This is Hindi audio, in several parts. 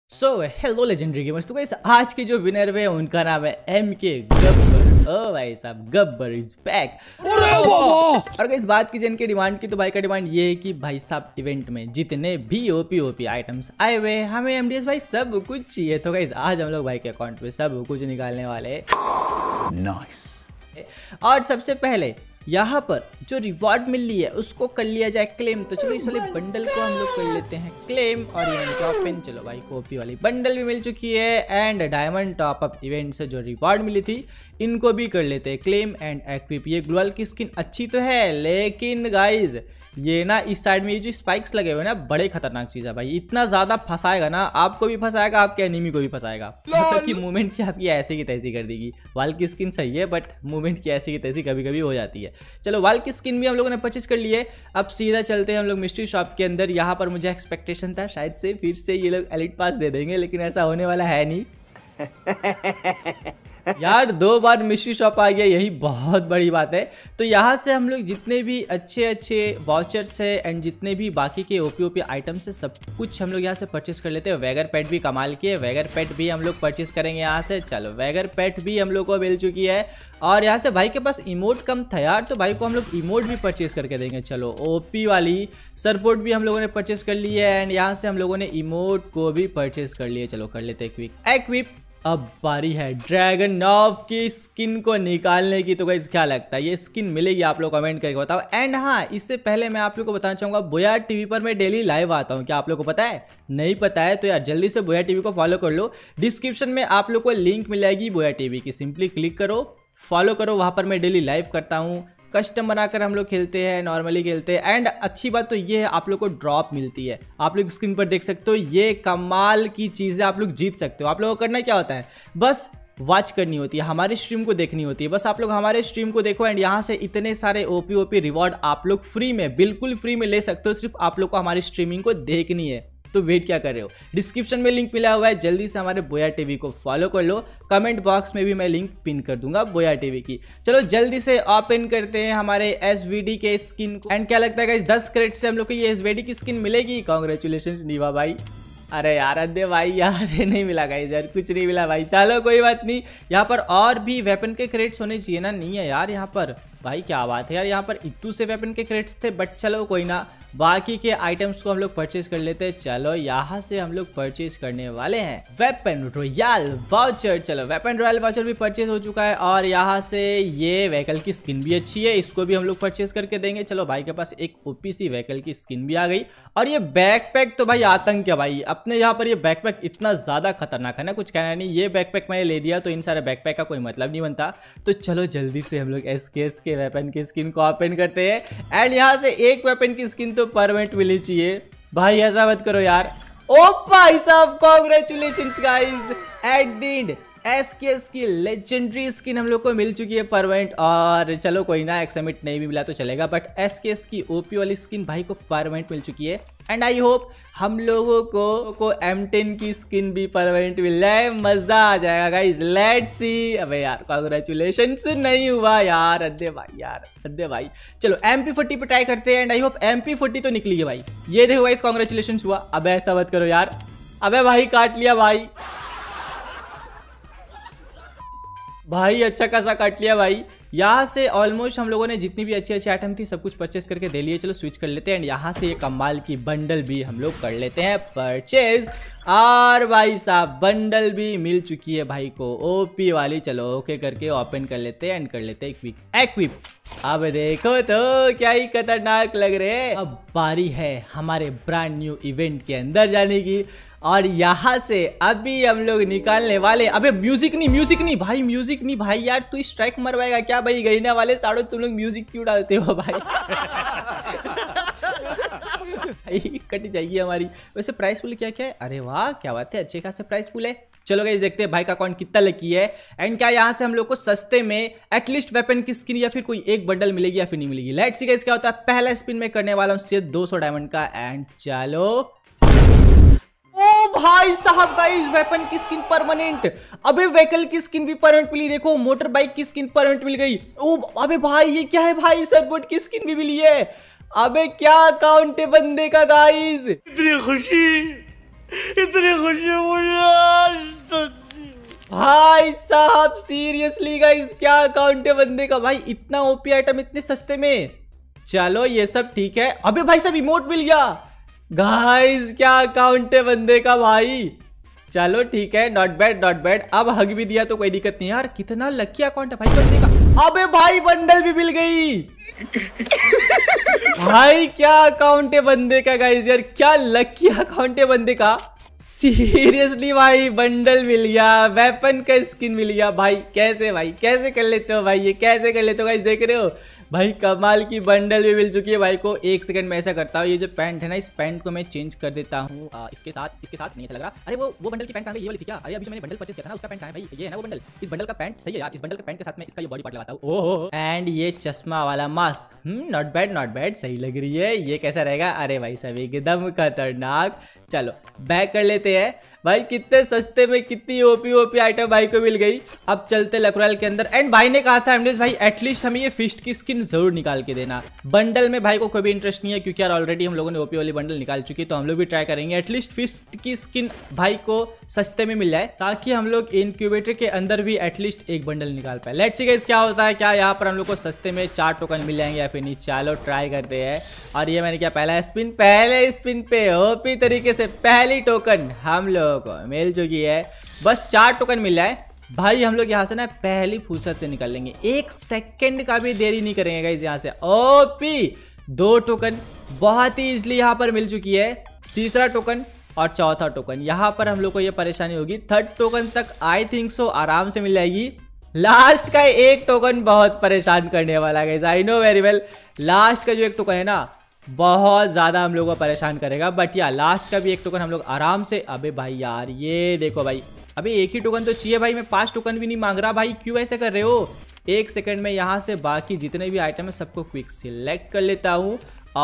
सो हेलो लेजेंडरी गेमर्स। तो गाइस आज के जो विनर हुए उनका नाम है MK गब्बर। ओ भाई साहब, गब्बर इज बैक। और गाइस बात की जिनकी डिमांड की, तो भाई का डिमांड ये है कि भाई साहब इवेंट में जितने भी ओपी आइटम्स आए हुए हमें MDS भाई सब कुछ चाहिए। तो गाइस आज हम लोग भाई के अकाउंट पे सब कुछ निकालने वाले हैं। नाइस। और सबसे पहले यहाँ पर जो रिवॉर्ड मिल रही है उसको कर लिया जाए क्लेम। तो चलो इस वाले बंडल को हम लोग कर लेते हैं क्लेम। और इवेंट टॉप इन, चलो भाई कॉपी वाली बंडल भी मिल चुकी है। And diamond top up event से जो रिवॉर्ड मिली थी इनको भी कर लेते हैं क्लेम एंड एक्विप। ये ग्लोअल की स्किन अच्छी तो है, लेकिन गाइज ये ना इस साइड में ये जो स्पाइक्स लगे हुए ना बड़े खतरनाक चीज़ है भाई। इतना ज़्यादा फंसाएगा ना, आपको भी फंसाएगा, आपके एनिमी को भी फंसाएगा। मतलब कि मूवमेंट की आपकी ऐसे की तैसी कर देगी। वाल की स्किन सही है, बट मूवमेंट की ऐसी की तैसी कभी कभी हो जाती है। चलो वाल की स्किन भी हम लोगों ने परचेज कर ली है। अब सीधा चलते हैं हम लोग मिस्ट्री शॉप के अंदर। यहाँ पर मुझे एक्सपेक्टेशन था शायद से फिर से ये लोग एलिट पास दे देंगे, लेकिन ऐसा होने वाला है नहीं। यार 2 बार मिस्ट्री शॉप आ गया, यही बहुत बड़ी बात है। तो यहाँ से हम लोग जितने भी अच्छे वाउचर्स है एंड जितने भी बाकी के ओपी आइटम्स है सब कुछ हम लोग यहाँ से परचेस कर लेते हैं। वैगर पेट भी कमाल की है, वैगर पेट भी हम लोग परचेस करेंगे यहाँ से। चलो वैगर पेट भी हम लोग को मिल चुकी है। और यहाँ से भाई के पास इमोट कम था यार, तो भाई को हम लोग इमोट भी परचेस करके देंगे। चलो ओपी वाली सरपोर्ट भी हम लोगों ने परचेस कर ली है। एंड यहाँ से हम लोगों ने इमोट को भी परचेस कर लिए। चलो कर लेते हैं एक्विप। अब बारी है ड्रैगन नॉफ की स्किन को निकालने की। तो गाइस क्या लगता है ये स्किन मिलेगी? आप लोग कमेंट करके बताओ। एंड हाँ, इससे पहले मैं आप लोग को बताना चाहूंगा बोया टीवी पर मैं डेली लाइव आता हूँ। क्या आप लोग को पता है? नहीं पता है तो यार जल्दी से बोया टीवी को फॉलो कर लो। डिस्क्रिप्शन में आप लोग को लिंक मिल जाएगी बोया टीवी की, सिंपली क्लिक करो, फॉलो करो। वहाँ पर मैं डेली लाइव करता हूँ, कस्टम बनाकर हम लोग खेलते हैं, नॉर्मली खेलते हैं। एंड अच्छी बात तो ये है आप लोग को ड्रॉप मिलती है। आप लोग स्क्रीन पर देख सकते हो, ये कमाल की चीज़ है, आप लोग जीत सकते हो। आप लोगों को करना क्या होता है, बस वॉच करनी होती है, हमारे स्ट्रीम को देखनी होती है। बस आप लोग हमारे स्ट्रीम को देखो एंड यहाँ से इतने सारे ओपी रिवॉर्ड आप लोग फ्री में, बिल्कुल फ्री में ले सकते हो। सिर्फ आप लोग को हमारी स्ट्रीमिंग को देखनी है। तो वेट क्या कर रहे हो? डिस्क्रिप्शन में लिंक मिला हुआ है, जल्दी से हमारे बोया टीवी को फॉलो कर लो। कमेंट बॉक्स में भी मैं लिंक पिन कर दूंगा बोया टीवी की। चलो जल्दी से ओपन करते हैं हमारे एसवीडी के स्किन को। एंड क्या लगता है गाइस 10 क्रेडिट से हम लोग को ये एसवीडी की स्किन मिलेगी? कांग्रेचुलेशंस नीवा भाई। अरे यार अद्दे भाई यार नहीं मिला गाइस, यार कुछ नहीं मिला भाई। चलो कोई बात नहीं, यहाँ पर और भी वेपन के क्रेडिट्स होने चाहिए ना। नहीं है यार यहाँ पर, भाई क्या बात है यार। यहाँ पर इतू से वेपन के क्रेडिट्स थे, बट चलो कोई ना, बाकी के आइटम्स को हम लोग परचेज कर लेते हैं। चलो यहाँ से हम लोग परचेज करने वाले हैं वेपन रॉयल वाउचर। चलो वेपन रॉयल वाउचर भी परचेज हो चुका है। और यहाँ से ये व्हीकल की स्किन भी अच्छी है, इसको भी हम लोग परचेज करके देंगे। चलो भाई के पास एक ओपी सी व्हीकल की स्किन भी आ गई। और ये बैकपैक तो भाई आतंक है भाई। अपने यहाँ पर ये बैकपैक इतना ज्यादा खतरनाक है ना, कुछ कहना नहीं। ये बैकपैक मैंने ले दिया तो इन सारे बैकपैक का कोई मतलब नहीं बनता। तो चलो जल्दी से हम लोग एसकेएस के वेपन की स्किन को ओपन करते हैं। एंड यहाँ से एक वेपन की स्किन तो परमानेंट मिलनी चाहिए भाई, ऐसा मत करो यार। ओ भाई साहब congratulations guys, at the end SKS की लेजेंडरी स्किन हम लोग को मिल चुकी है परमानेंट। और चलो कोई ना, एक्समिट नहीं भी मिला तो चलेगा, बट एसकेएस की ओपी वाली स्किन भाई को परमानेंट मिल चुकी है। एंड आई होप हम लोगों को M10 की स्किन भी परमानेंट मिल जाए, मजा आ जाएगा गाइस। Let's see. अबे यार कांग्रेचुलेशंस नहीं हुआ यार, अद्दे भाई यार, अद्दे भाई। चलो MP40 पे ट्राई करते हैं एंड आई होप MP40 तो निकली है भाई। ये देखो गाइस कांग्रेचुलेशंस हुआ। अबे ऐसा मत करो यार, अबे भाई काट लिया भाई, भाई अच्छा खासा काट लिया भाई। यहाँ से ऑलमोस्ट हम लोगों ने जितनी भी अच्छी अच्छी आइटम थी सब कुछ परचेस करके दे लिए। चलो स्विच कर लेते हैं एंड यहाँ से ये कमाल की बंडल भी हम लोग कर लेते हैं परचेज। और भाई साहब बंडल भी मिल चुकी है भाई को ओपी वाली। चलो ओके करके ओपन कर लेते हैं एंड कर लेते हैं एक्विप। अब देखो तो क्या ही खतरनाक लग रहे हैं। अब बारी है हमारे ब्रांड न्यू इवेंट के अंदर जाने की। और यहाँ से अभी हम लोग निकालने वाले, अबे म्यूजिक नहीं भाई, म्यूजिक नहीं भाई यार, तू स्ट्राइक मरवाएगा क्या भाई? गईना वाले साड़ो तुम लोग म्यूजिक क्यों डालते हो भाई? कट जाएगी हमारी। वैसे प्राइस पुल क्या क्या है? अरे वाह क्या बात है, अच्छे खासे प्राइस पुल है। चलो गाइस देखते हैं भाई का अकाउंट कितना लकी है। एंड क्या यहाँ से हम लोग को सस्ते में एटलीस्ट वेपन की स्किन या फिर कोई एक बंडल मिलेगी या फिर नहीं मिलेगी। लेट्स सी गाइस क्या होता है। पहला स्पिन में करने वाला हूँ सिर्फ 200 डायमंड का। एंड चलो ओ भाई साहब गाइस वेपन की स्किन परमानेंट। अबे व्हीकल की स्किन भी परमानेंट मिली। देखो मोटर बाइक की स्किन परमानेंट मिल गई। ओ अबे भाई ये क्या है भाई? सरबोट की स्किन भी मिली है। अबे क्या अकाउंट है बंदे का गाइस, इतनी खुशी। इतनी खुशी मुझे आज तक। भाई साहब सीरियसली गाइस, क्या अकाउंट है बंदे का भाई, इतना ओपी आइटम इतने सस्ते में। चलो ये सब ठीक है। अबे भाई साहब इमोट मिल गया गाइस, क्या अकाउंट है बंदे का भाई। चलो ठीक है, नॉट बैड नॉट बैड। अब हग भी दिया तो कोई दिक्कत नहीं यार। कितना लकी अकाउंट है भाई बंदे का। अबे भाई बंडल भी मिल गई। भाई क्या अकाउंट है बंदे का गाइस, यार क्या लकी अकाउंट है बंदे का। सीरियसली भाई बंडल मिल गया, वेपन का स्किन मिल गया भाई। कैसे भाई, कैसे कर लेते हो भाई, ये कैसे कर लेते हो गाइस, देख रहे हो भाई। कमाल की बंडल भी मिल चुकी है भाई को। एक सेकंड में ऐसा करता हूँ, ये जो पैंट है ना, इस पैंट को मैं चेंज कर देता हूँ इसके साथ नहीं अच्छा लग रहा। अरे वो बंडल की पैंट कहाँ गई, ये वाली थी क्या। अरे अभी जो मैंने बंडल परचेस किया था ना, उसका पैंट कहाँ है भाई, ये है ना वो बंडल। इस बंडल का पैंट सही है यार, इस बंडल का पैंट के साथ में इसका ये बॉडी पार्ट लगाता हूँ। ओह एंड ये चश्मा वाला mask, not bad not bad, सही लग रही है। ये कैसा रहेगा, अरे भाई सब एकदम खतरनाक। चलो बैक कर लेते हैं भाई। कितने सस्ते में कितनी ओपी आइटम भाई को मिल गई। अब चलते लकरॉयल के अंदर। एंड भाई ने कहा था एमडीएस भाई एटलीस्ट हमें ये फिस्ट की स्किन जरूर निकाल के देना। बंडल में भाई को कोई भी इंटरेस्ट नहीं है, क्योंकि यार ऑलरेडी हम लोगों ने ओपी वाली बंडल निकाल चुकी है। तो हम लोग भी ट्राई करेंगे एटलीस्ट फिस्ट की स्किन भाई को सस्ते में मिल जाए, ताकि हम लोग इनक्यूबेटर के अंदर भी एटलीस्ट एक बंडल निकाल पाए। लेट्स सी गाइस क्या होता है, क्या यहाँ पर हम लोग को सस्ते में 4 टोकन मिल जाएंगे या फिर नहीं। चलो ट्राई करते हैं। और ये मैंने क्या पहला स्पिन, पहले स्पिन पे ओपी तरीके से पहली टोकन हम लोगों को मिल चुकी है। बस 4 टोकन मिल जाए भाई, हम लोग यहाँ से ना पहली फुर्सत से निकल लेंगे। 1 सेकंड का भी देरी नहीं करेंगे गाइस यहाँ से। ओपी 2 टोकन बहुत ही इजली यहाँ पर मिल चुकी है। तीसरा टोकन और चौथा टोकन, यहाँ पर हम लोग को ये परेशानी होगी। 3rd टोकन तक आई थिंक सो आराम से मिल जाएगी। लास्ट का 1 टोकन बहुत परेशान करने वाला है guys, I know very well. Last का जो 1 टोकन है ना, बहुत ज़्यादा हम लोगों को परेशान करेगा। बट यार लास्ट का भी 1 टोकन हम लोग आराम से। अबे भाई यार ये देखो भाई, अबे 1 ही टोकन तो चाहिए भाई, मैं 5 टोकन भी नहीं मांग रहा भाई, क्यों ऐसे कर रहे हो। 1 सेकंड में यहाँ से बाकी जितने भी आइटम है सबको क्विक सिलेक्ट कर लेता हूँ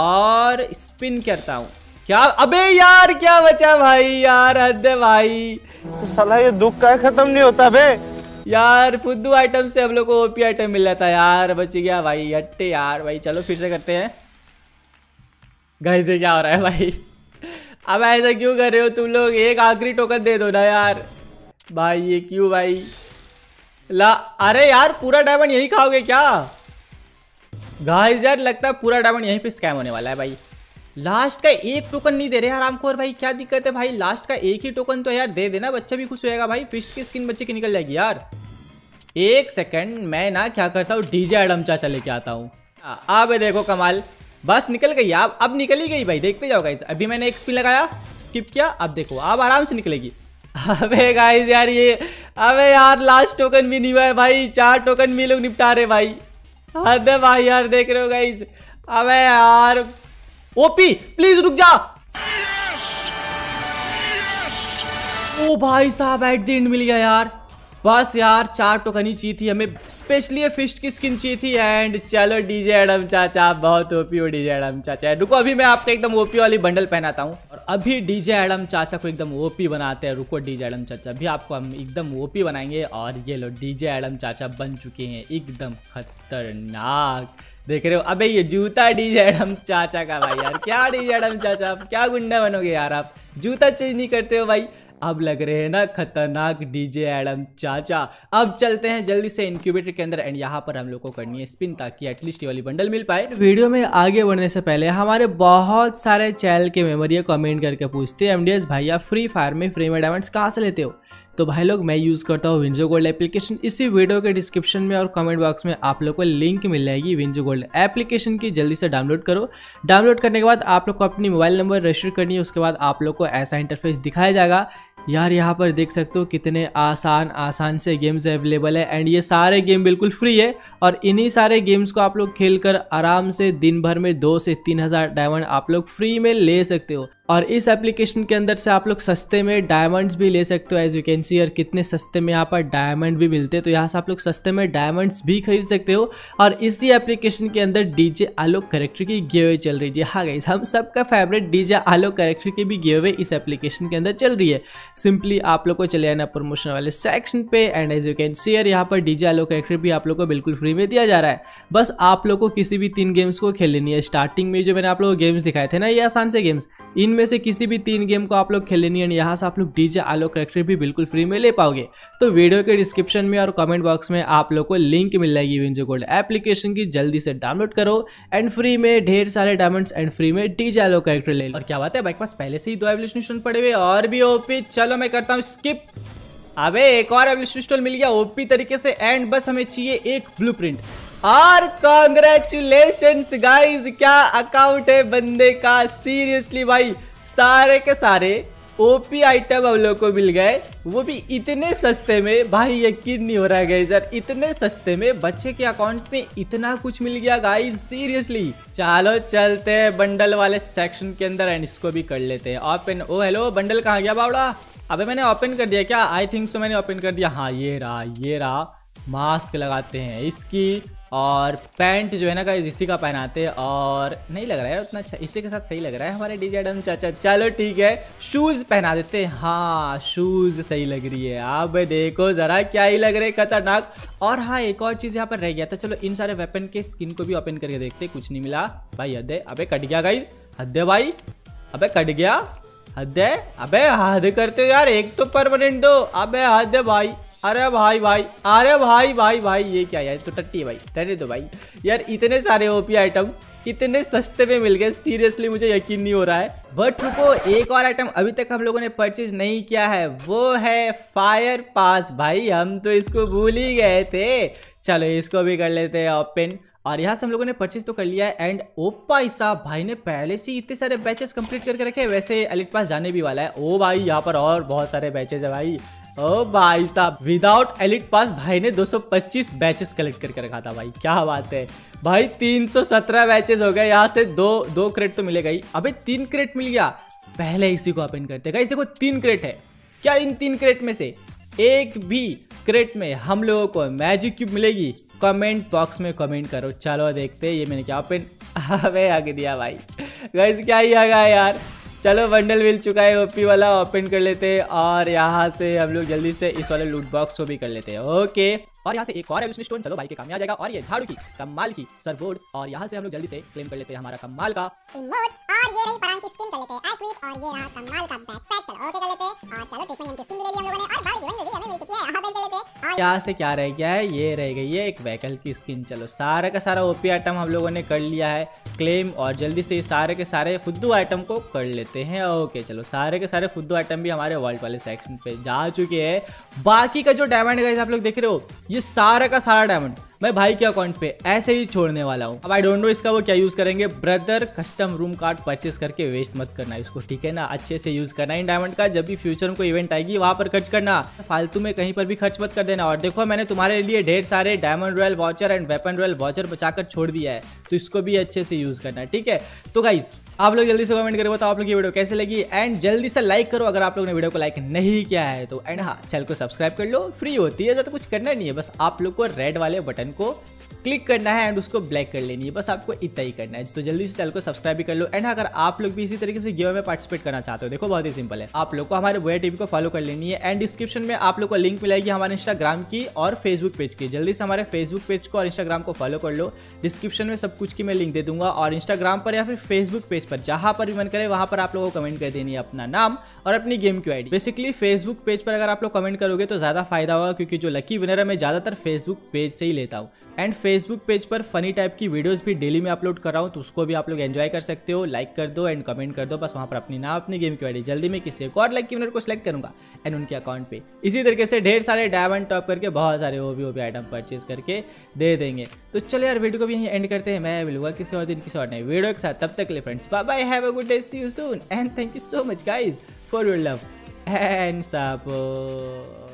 और स्पिन करता हूँ। क्या अबे यार क्या बचा भाई, यार हद है भाई। तो साला ये दुख का खत्म नहीं होता बे यार फुद्दू आइटम से हम लोग को ओपी आइटम मिल जाता यार, बच गया भाई हट्टे यार भाई। चलो फिर से करते हैं गाइस, ये क्या हो रहा है भाई। अब ऐसा क्यों कर रहे हो तुम लोग, एक आखिरी टोकन दे दो ना यार भाई, ये क्यों भाई ला। अरे यार पूरा डायमंड यही खाओगे क्या गाइस, यार लगता है पूरा डायमंड यहीं पे स्कैम होने वाला है भाई। लास्ट का 1 टोकन नहीं दे रहे यार हमको, और भाई क्या दिक्कत है भाई, लास्ट का 1 ही टोकन तो यार दे देना, बच्चा भी खुश होएगा भाई। फिस्ट की स्किन बच्चे की निकल जाएगी यार। 1 सेकंड मैं ना क्या करता हूँ, डीजे एडम चाचा लेके आता हूँ। अब देखो कमाल, बस निकल गई। अब निकल ही गई भाई, देखते जाओ गाइस। अभी मैंने एक स्पिन लगाया, स्किप किया, अब देखो अब आराम से निकलेगी। अबे गाइस यार ये, अबे यार लास्ट टोकन भी नहीं हुआ है भाई, 4 टोकन भी लोग निपटा रहे भाई। हद है भाई यार, देख रहे हो गाइस। अबे यार ओपी प्लीज रुक जा। ओ भाई साहब एट द एंड मिल गया यार। बस यार 4 टोकन ही चाहिए थी हमें, स्पेशली फिस्ट की स्किन चाहिए थी। एंड चलो डीजे एडम चाचा, बहुत ओपी हो डीजे एडम चाचा। रुको अभी मैं आपको एकदम ओपी वाली बंडल पहनाता हूँ, और अभी डीजे एडम चाचा को एकदम ओपी बनाते हैं। रुको डीजे एडम चाचा, अभी आपको हम एकदम ओपी बनाएंगे। और ये लो डीजे एडम चाचा बन चुके हैं एकदम खतरनाक, देख रहे हो। अबे ये जूता डीजे एडम चाचा का भाई, यार क्या डीजे एडम चाचा, आप क्या गुंडा बनोगे यार, आप जूता चेंज नहीं करते हो भाई। अब लग रहे हैं ना खतरनाक डीजे एडम चाचा। अब चलते हैं जल्दी से इनक्यूबेटर के अंदर, एंड यहाँ पर हम लोग को करनी है स्पिन, ताकि एटलीस्ट ये वाली बंडल मिल पाए। वीडियो में आगे बढ़ने से पहले हमारे बहुत सारे चैनल के मेंबर ये कमेंट करके पूछते हैं एमडीएस भैया फ्री फायर में फ्री में डायमंड्स कहाँ से लेते हो। तो भाई लोग मैं यूज़ करता हूँ विंजो गोल्ड एप्लीकेशन। इसी वीडियो के डिस्क्रिप्शन में और कमेंट बॉक्स में आप लोग को लिंक मिल जाएगी विंजो गोल्ड एप्लीकेशन की, जल्दी से डाउनलोड करो। डाउनलोड करने के बाद आप लोग को अपनी मोबाइल नंबर रजिस्टर करनी है, उसके बाद आप लोग को ऐसा इंटरफेस दिखाया जाएगा। यार यहाँ पर देख सकते हो कितने आसान से गेम्स अवेलेबल है, एंड ये सारे गेम बिल्कुल फ्री है। और इन्हीं सारे गेम्स को आप लोग खेलकर आराम से दिन भर में 2 से 3 हज़ार डायमंड आप लोग फ्री में ले सकते हो। और इस एप्लीकेशन के अंदर से आप लोग सस्ते में डायमंड्स भी ले सकते हो। एज यू कैन सी यार कितने सस्ते में यहाँ पर डायमंड भी मिलते हैं, तो यहाँ से आप लोग सस्ते में डायमंड्स भी खरीद सकते हो। और इसी एप्लीकेशन के अंदर डीजे आलोक कैरेक्टर की गिव चल रही है। हाँ गाइस, हम सबका फेवरेट डीजे आलोक कैरेक्टर की भी गिव इस एप्लीकेशन के अंदर चल रही है। सिंपली आप लोग को चले आना प्रमोशन वाले सेक्शन पे, and as you can see यार यहाँ पर डीजे आलोक कैरेक्टर भी आप लोग को बिल्कुल फ्री में दिया जा रहा है। बस आप लोग को किसी भी 3 गेम्स को खेल लेनी है। स्टार्टिंग में जो मैंने आप लोग को गेम्स दिखाए थे ना, ये आसान से गेम्स, इनमें में से किसी भी 3 गेम को आप लोग खेल लेनी है। यहाँ से आप लोग डीजे आलोक कैरेक्टर भी बिल्कुल फ्री में ले पाओगे। तो वीडियो के डिस्क्रिप्शन में और कमेंट बॉक्स में आप लोग को लिंक मिल जाएगी विंजो गोल्ड एप्लीकेशन की, जल्दी से डाउनलोड करो एंड फ्री में ढेर सारे डायमंड्स एंड फ्री में डीजे आलोक कैरेक्टर ले लो। और क्या बात है, बाइक पास पहले से ही 2 एवोल्यूशन स्टोन पड़े हुए और भी ओपी। चलो मैं करता हूँ स्किप। अबे एक और एवोल्यूशन स्टोन मिल गया ओपी तरीके से एंड बस हमें चाहिए एक ब्लूप्रिंट। और कांग्रेचुलेशंस गाइस, क्या अकाउंट है बंदे का, सीरियसली भाई सारे के सारे ओपी आइटम हम लोग को मिल गए, वो भी इतने सस्ते में। भाई यकीन नहीं हो रहा है गाइस यार, इतने सस्ते में बच्चे के अकाउंट में इतना कुछ मिल गया गाइस, सीरियसली। चलो चलते हैं बंडल वाले सेक्शन के अंदर एंड इसको भी कर लेते हैं ओपन। ओ हेलो, बंडल कहाँ गया बावड़ा? अबे मैंने ओपन कर दिया क्या? आई थिंक सो मैंने ओपन कर दिया। हाँ ये रहा। मास्क लगाते हैं इसकी और पैंट जो है ना गाइस इसी का पहनाते हैं। और नहीं लग रहा है उतना अच्छा, इसी के साथ सही लग रहा है हमारे डीजे एडम चाचा। चलो ठीक है, शूज पहना देते हैं। हाँ शूज सही लग रही है। आप देखो जरा क्या ही लग रहे हैं, खतरनाक। और हाँ एक और चीज यहाँ पर रह गया था, चलो इन सारे वेपन के स्किन को भी ओपन करके देखते। कुछ नहीं मिला भाई। हद है, अबे कट गया गाइस, हद है भाई, अबे कट गया, हद है। अबे हद करते हो यार, एक तो परमानेंट दो। अबे हद है भाई, अरे भाई, अरे भाई ये क्या यार, तो टट्टी है भाई, रहने दो भाई। यार इतने सारे ओपी आइटम इतने सस्ते में मिल गए, सीरियसली मुझे यकीन नहीं हो रहा है। बट रुको, एक और आइटम अभी तक हम लोगों ने परचेज नहीं किया है, वो है फायर पास। भाई हम तो इसको भूल ही गए थे। चलो इसको भी कर लेते हैं ओपन। और यहाँ से हम लोगों ने परचेज तो कर लिया है एंड ओपा साहब भाई ने पहले से इतने सारे बैचेस कंप्लीट करके रखे हैं। वैसे एलिट पास जाने भी वाला है। ओ भाई यहाँ पर और बहुत सारे बैचेस है भाई। ओ भाई साहब, विदाउट एलिट पास भाई ने 225 बैचेस कलेक्ट करके रखा था भाई, क्या बात है भाई। 317 बैचेस हो गए। यहाँ से दो क्रेट तो मिलेगा ही। अबे 3 क्रेट मिल गया, पहले इसी को ओपन करते हैं। देखो 3 क्रेट है। क्या इन 3 क्रेट में से एक भी क्रेट में हम लोगों को मैजिक क्यूब मिलेगी? कमेंट बॉक्स में कमेंट करो। चलो देखते हैं ये मैंने क्या ओपन। अबे आगे दिया भाई, गाइस क्या ही आ गया यार। चलो बंडल मिल चुका है ओपी वाला, ओपन कर लेते हैं। और यहाँ से हम लोग जल्दी से इस वाले लूट बॉक्स को भी कर लेते हैं। ओके, और यहाँ से एक और एवोल्यूशन स्टोन, चलो भाई के काम में आ जाएगा। और ये झाड़ू की कमाल की सरबोर्ड। और यहाँ से हम लोग जल्दी से क्लेम कर लेते हैं हमारा कमाल का इमोट। और ये रही परान की स्किन कर लेते हैं एक्विप। और ये रहा कमाल का बैकपैक, चलो ओके कर लेते हैं। और चलो ट्रीटमेंट की स्किन भी ले ली हम लोगों ने। और बार जीवन जल्दी हमें मिल चुकी है, यहाँ कर लेते हैं। यहाँ से क्या रह गया है? ये रह गई है एक व्हीकल की स्किन। चलो सारा का सारा ओपी आइटम हम लोगों ने कर लिया है क्लेम। और जल्दी से सारे के सारे फुद्दू आइटम को कर लेते हैं। ओके चलो सारे के सारे फुद्दू आइटम भी हमारे वॉल्ट वाले सेक्शन पे जा चुके हैं। बाकी का जो डायमंड गाइस आप लोग देख रहे हो, ये सारा का सारा डायमंड मैं भाई के अकाउंट पे ऐसे ही छोड़ने वाला हूँ। अब आई डोंट नो इसका वो क्या यूज करेंगे। Brother custom room card purchase करके वेस्ट मत करना इसको, ठीक है ना। अच्छे से यूज करना इन डायमंड का। जब भी फ्यूचर में कोई इवेंट आएगी वहां पर खर्च करना, फालतू में कहीं पर भी खर्च मत कर देना। और देखो मैंने तुम्हारे लिए ढेर सारे diamond royale voucher and weapon royale voucher बचाकर छोड़ दिया है, तो इसको भी अच्छे से यूज करना, ठीक है। तो गाइस आप लोग जल्दी से कमेंट करो, बताओ आप लोग ये वीडियो कैसे लगी एंड जल्दी से लाइक करो अगर आप लोग ने वीडियो को लाइक नहीं किया है तो। एंड हाँ चैनल को सब्सक्राइब कर लो, फ्री होती है, ज़्यादा कुछ करना नहीं है। बस आप लोग को रेड वाले बटन को क्लिक करना है एंड उसको ब्लैक कर लेनी है, बस आपको इतना ही करना है। तो जल्दी से चैनल को सब्सक्राइब भी कर लो। एंड अगर आप लोग भी इसी तरीके से गिव में पार्टिसिपेट करना चाहते हो, देखो बहुत ही सिंपल है, आप लोग को हमारे बोया टीवी को फॉलो कर लेनी है। एंड डिस्क्रिप्शन में आप लोग को लिंक मिलेगी हमारे इंस्टाग्राम की और फेसबुक पेज की। जल्दी से हमारे फेसबुक पेज को और इंस्टाग्राम को फॉलो कर लो। डिस्क्रिप्शन में सब कुछ की मैं लिंक दे दूंगा। और इंस्टाग्राम पर या फिर फेसबुक पेज पर जहां पर भी मन करे वहां पर आप लोगों को कमेंट कर देनी है अपना नाम और अपनी गेम की आईडी। बेसिकली फेसबुक पेज पर अगर आप लोग कमेंट करोगे तो ज्यादा फायदा होगा, क्योंकि जो लकी विनर है मैं ज्यादातर फेसबुक पेज से ही लेता हूँ। एंड फेसबुक पेज पर फनी टाइप की वीडियोस भी डेली में अपलोड कर रहा हूँ, तो उसको भी आप लोग एंजॉय कर सकते हो। लाइक कर दो एंड कमेंट कर दो, बस वहाँ पर अपनी नाम अपनी गेम की आईडी। जल्दी में किसी एक और लकी विनर को सिलेक्ट करूंगा एंड उनके अकाउंट पे इसी तरीके से ढेर सारे डायमंड टॉप करके बहुत सारे ओबी आइटम परचेज करके दे देंगे। तो चलो यार वीडियो को भी यहीं एंड करते हैं। मैं मिलूंगा किसी और दिन किसी और नए वीडियो के साथ, तब तक के लिए friends bye bye, have a good day, see you soon and thank you so much guys for your love and support.